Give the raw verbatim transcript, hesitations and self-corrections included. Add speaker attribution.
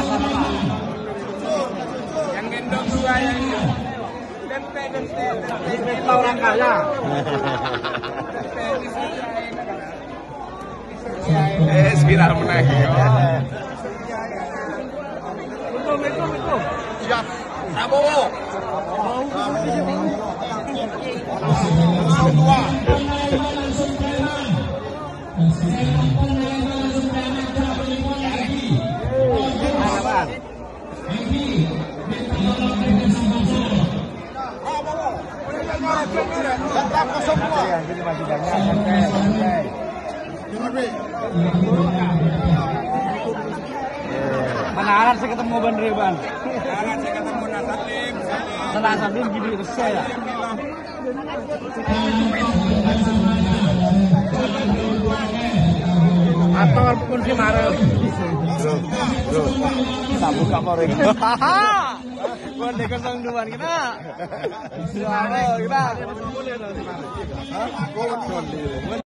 Speaker 1: Yang gendong dua yang ini. Dente, dente, dente.
Speaker 2: Kita orang kaya.
Speaker 1: Eh, viral menang.
Speaker 2: Betul, betul, betul.
Speaker 1: Siap. Prabowo. Dua. Tetap kosong dua.
Speaker 2: Jadi masih banyak. Santai, santai. Menaran saya ketemu Ban Reban.
Speaker 1: Menaran saya ketemu Nasalim.
Speaker 2: Nasalim gini terus saya. Atau walaupun si Marel. Bro, bro. Kita buka korek. Hahaha. Buat dekon dua kita. Selamat kita. Hah?